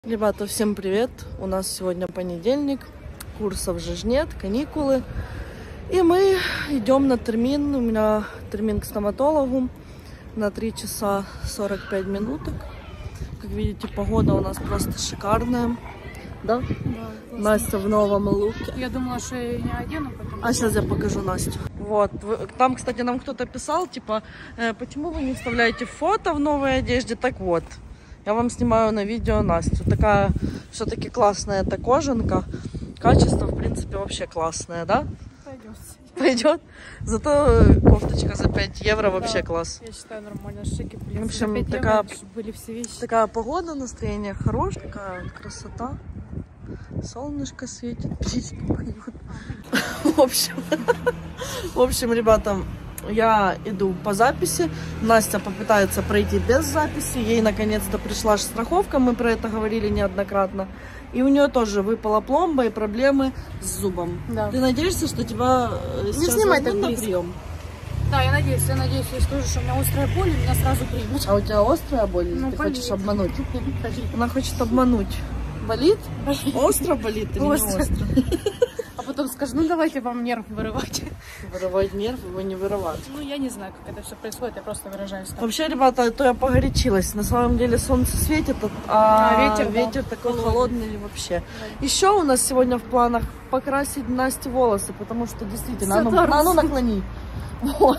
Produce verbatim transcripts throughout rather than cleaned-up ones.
Ребята, всем привет! У нас сегодня понедельник, курсов же нет, каникулы. И мы идем на термин. У меня термин к стоматологу на три часа сорок пять минуток. Как видите, погода у нас просто шикарная. Да? Да. Настя в новом луке. Я думала, что я не одену, потому... А сейчас я покажу Настю. Вот. Там, кстати, нам кто-то писал, типа, э, почему вы не вставляете фото в новой одежде? Так вот. Я вам снимаю на видео Настю. Такая все-таки классная эта кожанка. Качество, в принципе, вообще классное, да? Пойдет. Пойдет. Зато кофточка за пять евро вообще да, класс. Я считаю нормально. Шики, в принципе, в общем, за пять такая, евро были все вещи. Такая погода, настроение хорошее. Такая вот красота. Солнышко светит, птички поют. В общем, в общем, ребята, я иду по записи. Настя попытается пройти без записи. Ей наконец-то пришла страховка. Мы про это говорили неоднократно. И у нее тоже выпала пломба и проблемы с зубом. Да. Ты надеешься, что тебя не сейчас снимай возьмут на прием? Да, я надеюсь. Я надеюсь, если скажу, что у меня острая боль, меня сразу примут. А у тебя острая боль? Ну, ты болит. Хочешь обмануть? Она хочет обмануть. Болит? Болит. Остро болит или не остро? А потом скажу, ну давайте вам нерв вырывать. Вырывать нерв, его не вырывать. Ну я не знаю, как это все происходит, я просто выражаюсь так. Вообще, ребята, то я погорячилась. На самом деле солнце светит, а, а ветер, ветер да, такой холодный, холодный вообще. Да. Еще у нас сегодня в планах покрасить Насте волосы, потому что действительно, а ну, а ну наклони. Вот.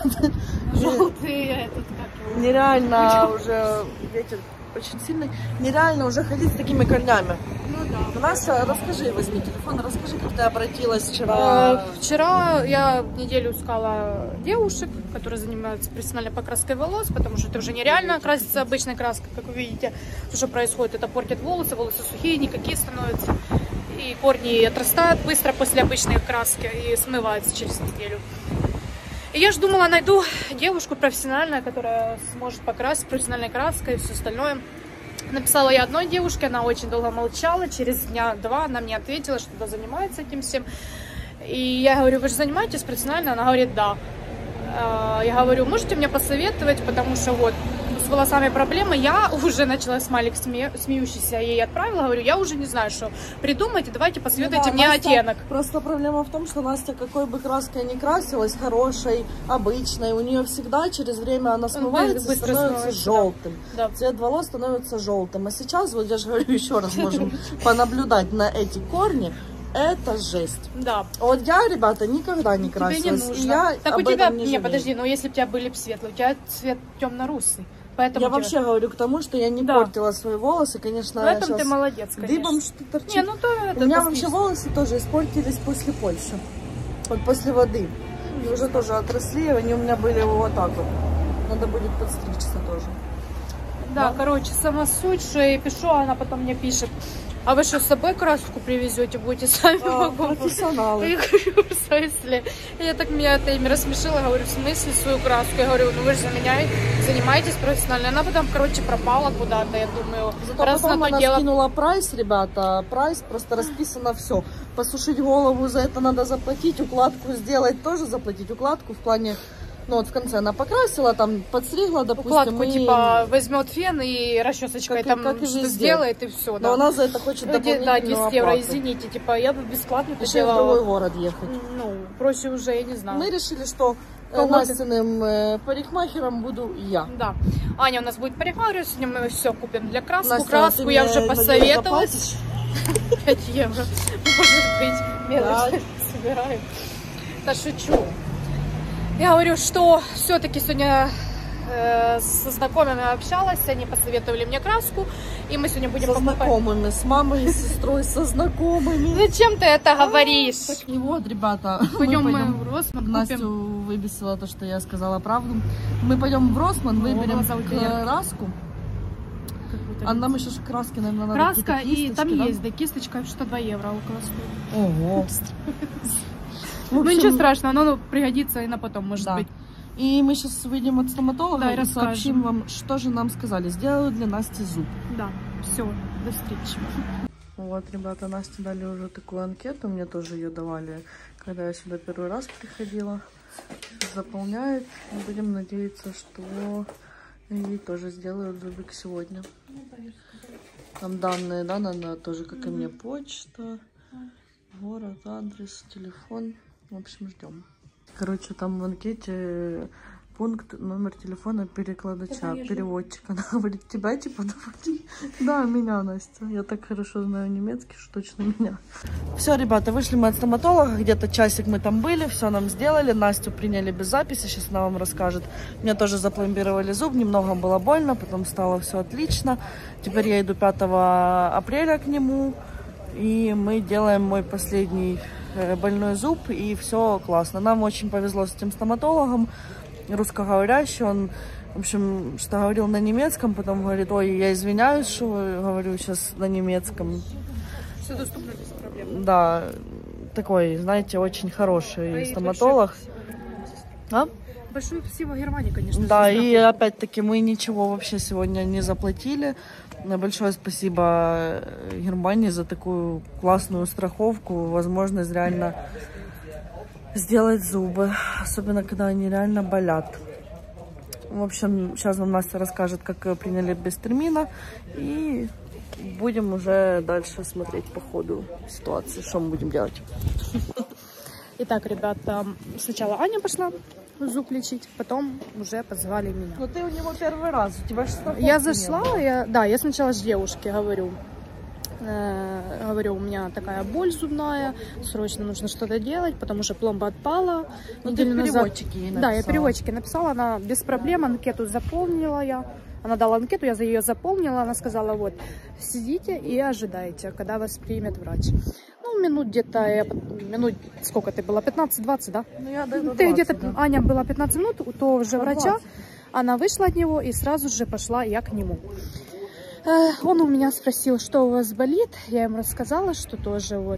Желтые, этот как. Нереально уже ветер очень сильный. Нереально уже ходить с такими корнями. Ну да. Настя, расскажи, возьми телефон, расскажи, как ты обратилась вчера. Вчера я неделю искала девушек, которые занимаются профессиональной покраской волос, потому что это уже нереально краситься обычной краской, как вы видите. То, что происходит, это портит волосы, волосы сухие, никакие становятся. И корни отрастают быстро после обычной краски и смываются через неделю. И я же думала, найду девушку профессиональную, которая сможет покрасить профессиональной краской и все остальное. Написала я одной девушке, она очень долго молчала, через дня два она мне ответила, что она занимается этим всем. И я говорю, вы же занимаетесь профессионально? Она говорит, да. Я говорю, можете мне посоветовать, потому что вот с волосами проблемы. Я уже начала смайлик сме... смеющийся, ей отправила, говорю, я уже не знаю, что придумайте, давайте посоветуйте ну, да, мне Настя, оттенок. Просто проблема в том, что Настя, какой бы краской ни красилась, хорошей, обычной, у нее всегда через время она смывается, Быстро становится становится, желтым. Да. Цвет волос становится желтым. А сейчас, вот я же говорю, еще раз можем понаблюдать на эти корни. Это жесть. Да. Вот я, ребята, никогда не красилась. Тебе не И я так у тебя, не, не подожди, но если у тебя были бы светлые, у тебя цвет темно-русый. Поэтому я тебя... вообще говорю к тому, что я не да. портила свои волосы, конечно. В этом ты молодец, конечно. Дыбом что торчит. Не, ну, то это у меня вообще волосы тоже испортились после Польши. Вот после воды. И уже тоже отросли, они у меня были вот так вот. Надо будет подстричься тоже. Да, да? Короче, сама суть, что я ей пишу, а она потом мне пишет. А вы что, с собой краску привезете, будете сами а, профессионалы. Я говорю, в смысле? Я так меня это имя рассмешила, говорю, в смысле свою краску? Я говорю, ну вы же заменяете, занимаетесь профессионально. Она потом, короче, пропала куда-то, я думаю. Зато раз потом она дело... скинула прайс, ребята, прайс просто расписано все. Посушить голову за это надо заплатить, укладку сделать тоже заплатить. Укладку в плане... Ну вот в конце она покрасила, там подстригла, допустим. Укладку и... типа возьмет фен и расчесочкой как, там что сделает и все. Да. Но она за это хочет дополнительную Да, десять евро, оплату. Извините, типа я бы бесплатно это Еще делала. в другой город ехать. Ну, проще уже, я не знаю. Мы решили, что Настиным э, парикмахером буду я. Да. Аня у нас будет парикмахер, сегодня мы все купим для краску. Настя, краску я уже посоветовалась. пять евро. Может быть, мелочь собираю. Да шучу. Я говорю, что все-таки сегодня э, со знакомыми общалась, они посоветовали мне краску, и мы сегодня будем со покупать. знакомыми, с мамой, с сестрой, со знакомыми. Зачем ты это говоришь? И вот, ребята, пойдем мы в Росман, Настю выбесила то, что я сказала правду. Мы пойдем в Росман, выберем краску. А нам еще краски, наверное, надо. Краска, и там есть, да, кисточка, что два евро около стоит. Ого. Ну ничего страшного, оно пригодится и на потом, может да. быть. И мы сейчас выйдем от стоматолога да, и, и сообщим вам, что же нам сказали. Сделаю для Насти зуб. Да, все, до встречи. Вот, ребята, Насте дали уже такую анкету, мне тоже ее давали, когда я сюда первый раз приходила. Заполняет. Будем надеяться, что ей тоже сделают зубик сегодня. Там данные, да, надо тоже, как и мне, почта, город, адрес, телефон. В общем, ждем. Короче, там в анкете пункт, номер телефона перекладача, переводчика. Она говорит, тебя типа доводить? Да, меня, Настя. Я так хорошо знаю немецкий, что точно меня. Все, ребята, вышли мы от стоматолога. Где-то часик мы там были, все нам сделали. Настю приняли без записи, сейчас она вам расскажет. Мне тоже запломбировали зуб, немного было больно, потом стало все отлично. Теперь я иду пятого апреля к нему. И мы делаем мой последний больной зуб, и все классно. Нам очень повезло с этим стоматологом. Русскоговорящий, он, в общем, что говорил на немецком, потом говорит, ой, я извиняюсь, что говорю сейчас на немецком. Все доступно без проблем. Да, такой, знаете, очень хороший а стоматолог. А? Большое спасибо Германии, конечно. Да, и опять-таки мы ничего вообще сегодня не заплатили. Большое спасибо Германии за такую классную страховку, возможность реально сделать зубы, особенно когда они реально болят. В общем, сейчас вам Настя расскажет, как приняли без термина, и будем уже дальше смотреть по ходу ситуации, что мы будем делать. Итак, ребята, сначала Аня пошла зуб лечить, потом уже позвали меня. Но ты у него первый раз, у тебя же страховки Я зашла, я, да, я сначала же девушке говорю, говорю, у меня такая боль зубная, срочно нужно что-то делать, потому что пломба отпала. Но неделю ты переводчики ей написала. Да, я переводчики написала, она без проблем, анкету заполнила я. Она дала анкету, я за ее заполнила, она сказала, вот, сидите и ожидайте, когда вас примет врач. Ну, минут где-то, минут, сколько ты была, пятнадцать-двадцать, да? Ну, я ты где-то, да. Аня была пятнадцать минут у того же врача, она вышла от него, и сразу же пошла я к нему. Он у меня спросил, что у вас болит. Я ему рассказала, что тоже вот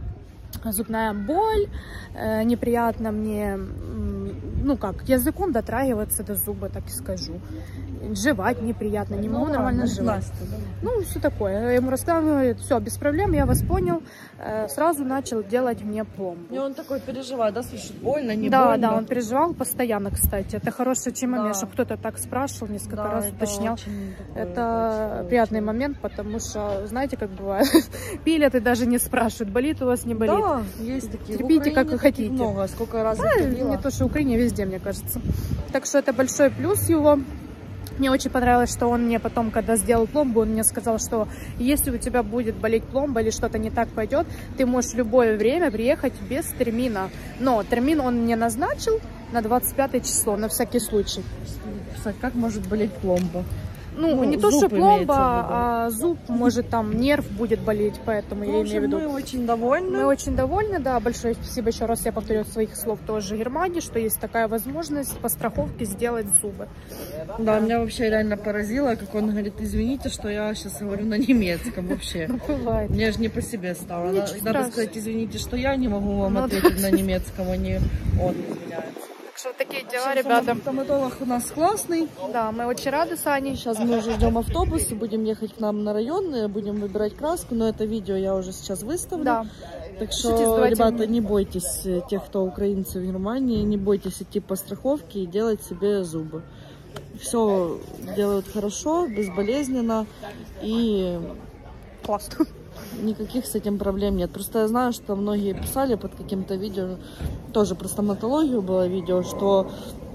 зубная боль, неприятно мне, ну как, языком дотрагиваться до зуба, так и скажу. Жевать неприятно, не могу ну, нормально жевать. Да. Ну, все такое. Я ему рассказываю, все, без проблем, я вас понял. Сразу начал делать мне пломбу. И он такой переживает, да, слушай, больно, не да, больно? Да, да, он переживал постоянно, кстати. Это хороший момент, да. Что кто-то так спрашивал, несколько да, раз уточнял. Это, это приятный очень... момент, потому что, знаете, как бывает, пилят и даже не спрашивают, болит у вас, не болит. Да, есть такие. Терпите, как вы хотите. Много, сколько раз да, не то, что в Украине, везде, мне кажется. Так что это большой плюс его. Мне очень понравилось, что он мне потом, когда сделал пломбу, он мне сказал, что если у тебя будет болеть пломба или что-то не так пойдет, ты можешь в любое время приехать без термина. Но термин он мне назначил на двадцать пятое число, на всякий случай. Кстати, как может болеть пломба? Ну, ну, не то, что пломба, а зуб, может, там нерв будет болеть, поэтому ну, я имею в виду. Мы очень довольны. Мы очень довольны, да. Большое спасибо еще раз, я повторю своих слов тоже Германии, что есть такая возможность по страховке сделать зубы. Да, да, меня вообще реально поразило, как он говорит, извините, что я сейчас говорю на немецком вообще. Ну, бывает. Мне же не по себе стало. Надо сказать, извините, что я не могу вам ответить на немецком, а не он извиняется. Что такие дела, ребята. Стоматолог у нас классный. Да, мы очень рады с Аней. Сейчас мы уже ждем автобус и будем ехать к нам на район, будем выбирать краску, но это видео я уже сейчас выставлю. Да. Так что, Шутите, ребята, не бойтесь тех, кто украинцы в Германии, не бойтесь идти по страховке и делать себе зубы. Все делают хорошо, безболезненно и классно. Никаких с этим проблем нет. Просто я знаю, что многие писали под каким-то видео, тоже про стоматологию было видео, что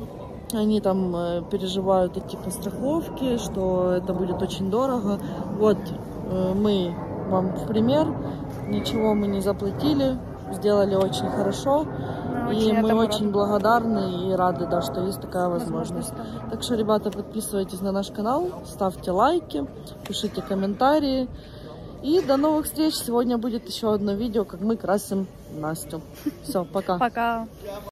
они там переживают идти по страховке, что это будет очень дорого. Вот мы вам в пример, ничего мы не заплатили, сделали очень хорошо. Мы и мы очень рады. благодарны и рады, да, что есть такая возможность. возможность. Так что, ребята, подписывайтесь на наш канал, ставьте лайки, пишите комментарии. И до новых встреч. Сегодня будет еще одно видео, как мы красим Настю. Все, пока. Пока.